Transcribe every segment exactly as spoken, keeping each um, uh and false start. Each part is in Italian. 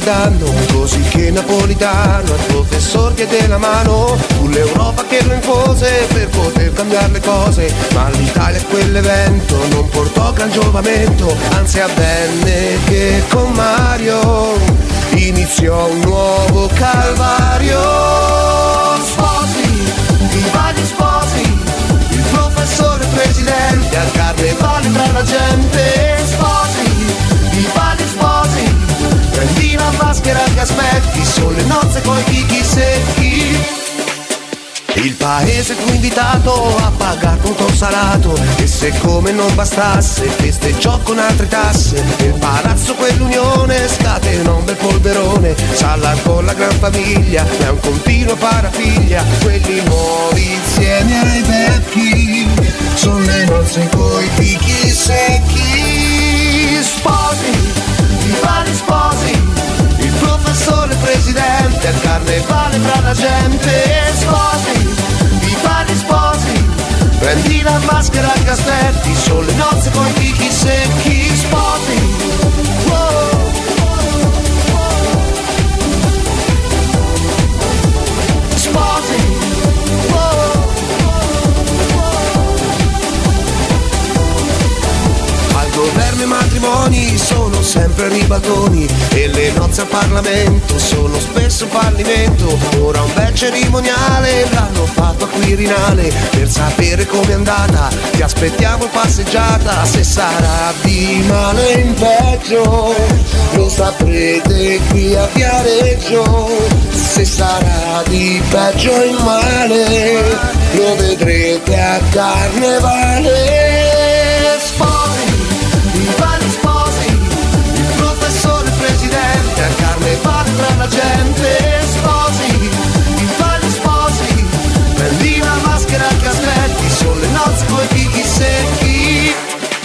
danno, così che Napolitano al professor chiede la mano, fu l'Europa che lo impose per poter cambiare le cose, ma l'Italia a quell'evento non portò gran giovamento, anzi avvenne che con Mario iniziò un nuovo calvario. Sposi, viva gli sposi, il professore presidente al carnevale tra la gente. Sposi, viva gli sposi, prendi la maschera che aspetti, sono le nozze coi fichi secchi. Il paese fu invitato a pagare conto salato e se come non bastasse festeggiò con altre tasse. Nel palazzo quell'unione scatenò un bel polverone, s'allargò la gran famiglia, è un continuo parapiglia. Quelli nuovi insieme ai vecchi, sono le nozze coi fichi secchi. Sposi, viva gli sposi, il professore presidente al carnevale tra la gente. Sposi, viva gli sposi, prendi la maschera che aspetti, sono le nozze coi fichi secchi. Sposi, wow. Sposi, wow. Al governo i matrimoni sono sempre ribaltoni e le nozze al Parlamento sono spesso fallimento. Ora un bel cerimoniale l'hanno fatto a Quirinale per sapere com'è andata, ti aspettiamo passeggiata. Se sarà di male in peggio lo saprete qui a Viareggio, se sarà di peggio in male lo vedrete a Carnevale. Sposi, viva gli sposi, il professore presidente al carnevale tra la gente. Sposi, viva gli sposi, prendi la maschera che aspetti, sono le nozze coi fichi secchi.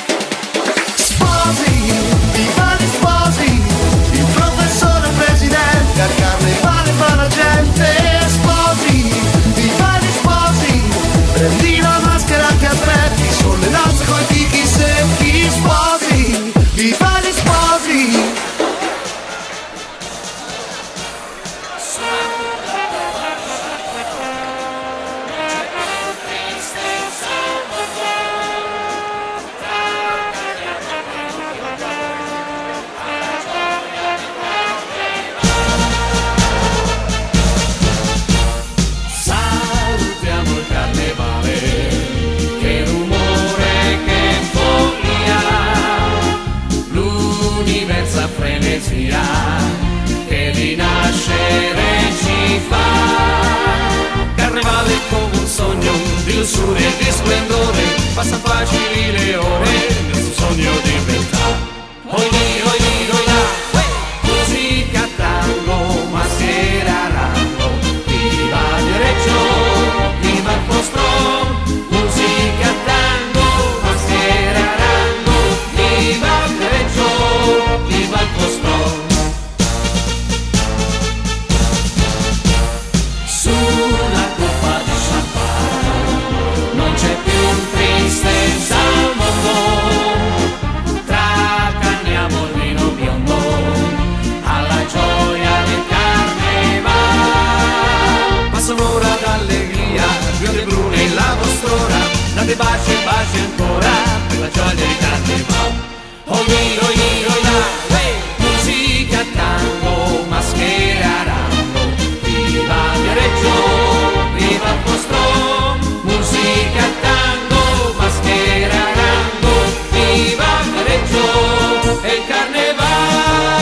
Sposi, viva gli sposi, il professore presidente al carnevale tra la gente. Sposi, viva gli sposi, prendi la maschera che aspetti, sono le nozze coi fichi secchi. Sposi, viva gli sposi. Salutiamo il carnevale, che rumore, che follia, l'universa frenesia che rinascere ci fa. Carnevale come un sogno di lussuria e di splendore, passa facili le ore nel suo sogno di realtà. Oi lì, oi lì, oi là, musica, tango, maschera, rango, viva Viareggio, viva il postro. Musica, tango, maschera, rango, viva Viareggio, viva il postro. Sulla coppa di champagne non c'è più tristezza al mondo, tracanniamo il vino biondo alla gioia del carnevale. Passa un'ora d'allegria, bionde brune in la vostra, date baci e baci ancora per la gioia del carnevale. Oi lì, oi lì, oi là, musica, tango, maschera, rango, viva Viareggio, viva il vostro. Musica, tango, maschera, rango, viva Viareggio e il carnevale.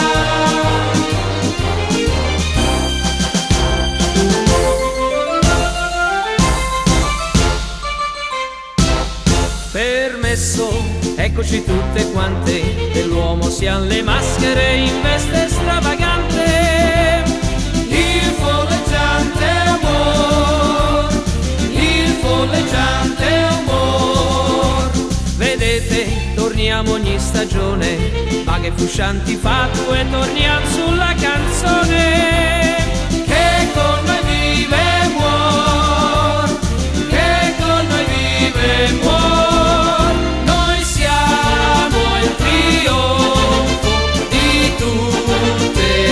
Permesso, eccoci tutte quante, dell'uomo siano le maschere in veste stravagante. Il folleggiante amor, il folleggiante amor. Vedete, torniamo ogni stagione, vaghe fuscianti fatue e torniamo sulla canzone. Che con noi vive e muor, che con noi vive e muor. Noi siamo il trionfo di tutte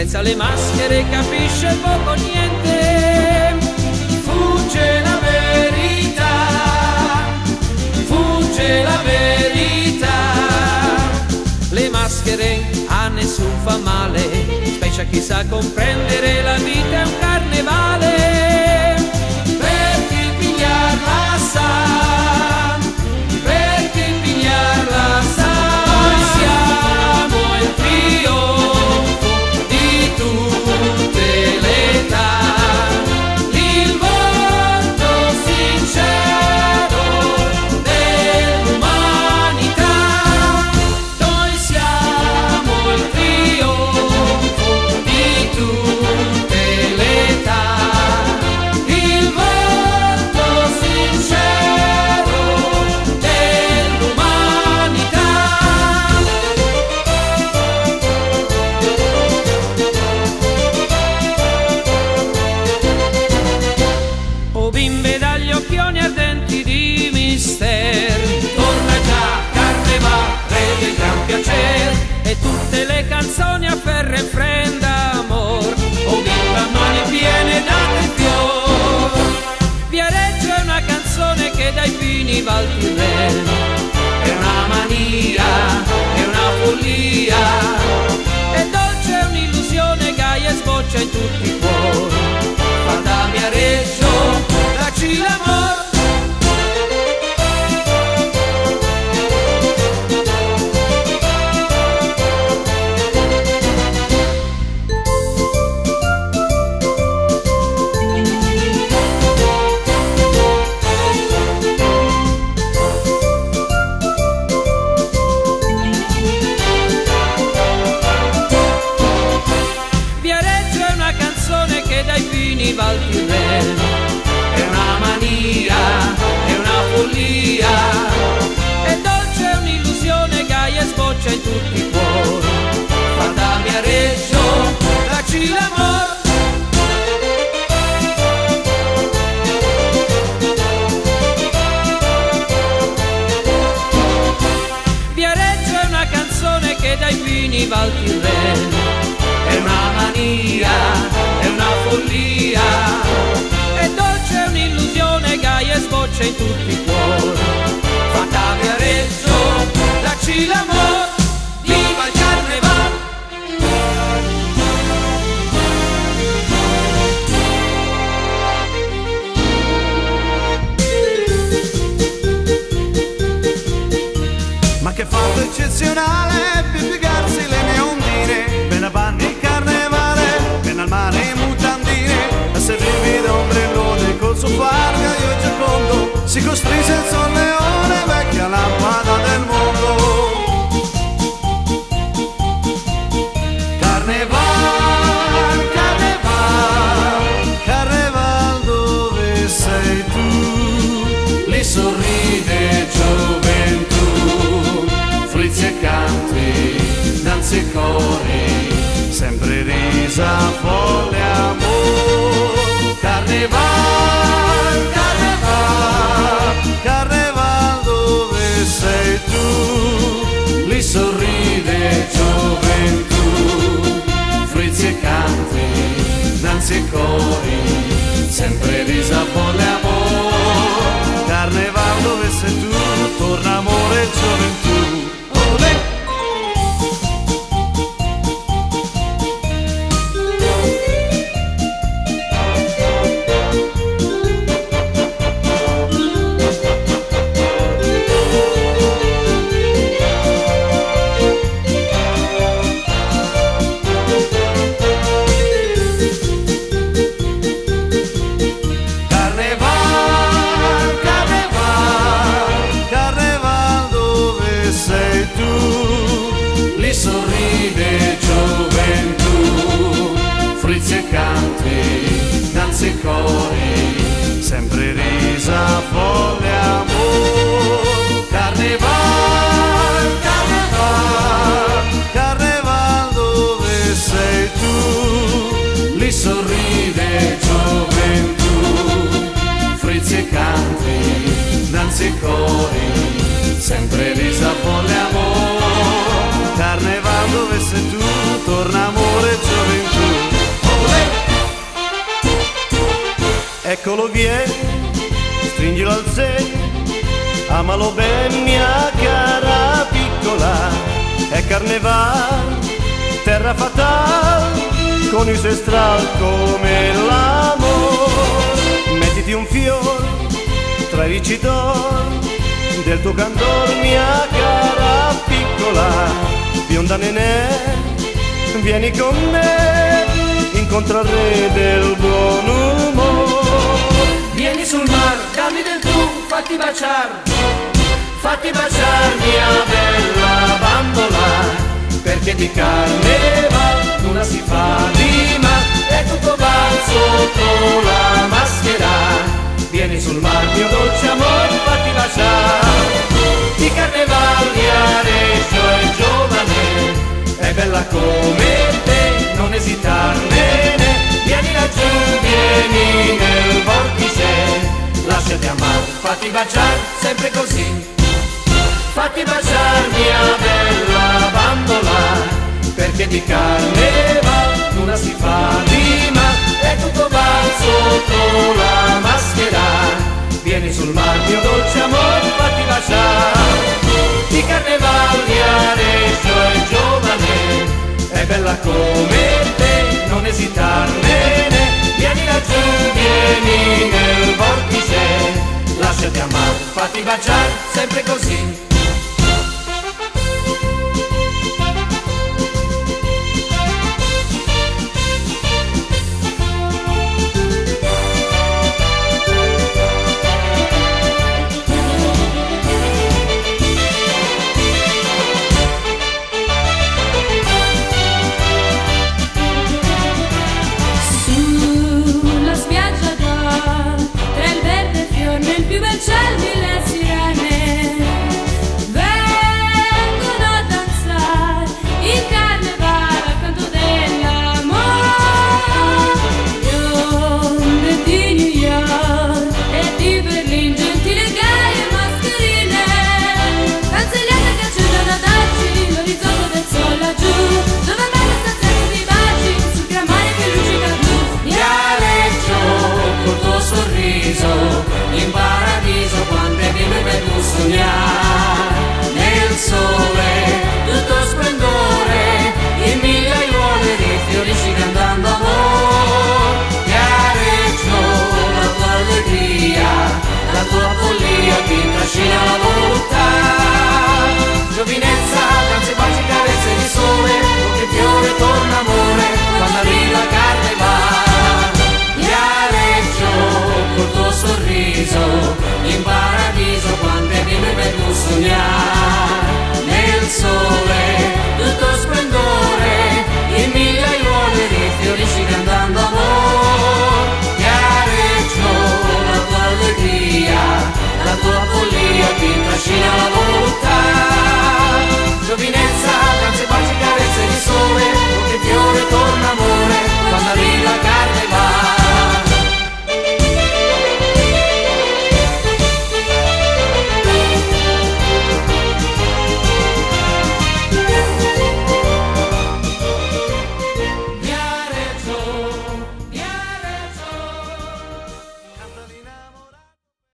senza le maschere capisce poco o niente. Fugge la verità, fugge la verità. Le maschere a nessun fa male, specie a chi sa comprendere la vita è un carnevale. Per chi pigliarla sa, per chi pigliarla sa. Noi siamo il trionfo di tutte le età, il volto sincero dell'umanità. Noi siamo il trionfo di tutte le età, il volto sincero dell'umanità. O bimbe dagli occhioni ardenti di mister, torna già carnevale del gran piacer, e tutte le canzoni a ferro e fren d'amor. O bimba mani piene date il fior. Viareggio è una canzone che dai pini va al Tirreno, è una mania, è una follia, è dolce, è un'illusione, gaia e sboccia in tutti i cuori. Fata Viareggio, dacci l'amor. Viareggio è una canzone che dai pini va al Tirreno, è una mania, è una follia, è dolce, è un'illusione, gaia e sboccia in tutti i cuori. Fata Viareggio, dacci l'amor. Viareggio è una canzone che dai pini va al Tirreno, è una mania, è una follia, è dolce, è un'illusione, gaia e sboccia in tutti i cuori. Fata Viareggio, dacci l'amor, viva il carnevale. Ma che fatto eccezionale per piegarsi le mie ondine, ben vanno il carnevale, ben al mare in mutandine, a servirvi d'ombrellone col suo fargaio e Giocondo si costrinse il Son Leone, vecchia lampada del mondo. Carneval, carneval, carneval, dove sei tu? Lì sorride gioventù, frizzi e canti, danze e cori, sempre risa, folle, amor. Carneval, carneval, carneval, dove sei tu? Lì sorride gioventù, frizzi e canti, danze e cori, sempre risa, folle, amor. Carneval, dove sei tu? Torna amore e gioventù. Olè! Carneval, Eccolo vieni, stringilo al seno, amalo ben mia cara piccola, è carneval, terra fatal, con il suo estral come l'amor. Mettiti un fiore tra i vincitori del tuo candor, mia cara piccola, bionda nenè, vieni con me, incontra il re del buon umore. Vieni sul mar, dammi del tu, fatti baciar, fatti baciar mia bella bambola, perché di carneval nulla si fa di ma, è tutto va sotto la maschera. Vieni sul mar mio dolce amor, fatti baciar, di carneval Viareggio è giovane, è bella come te, non esitarne. Vieni laggiù, vieni nel vortice, lasciati amar, fatti baciar, sempre così. Fatti baciar mia bella bambola, perché di carneval nulla si fa di ma, è tutto va sotto la maschera. Vieni sul mar mio dolce amor, fatti baciar, di carneval Viareggio è giovane, è bella come te, non esitarne. Vieni laggiù, vieni nel vortice, lasciati amar, fatti baciar, sempre così.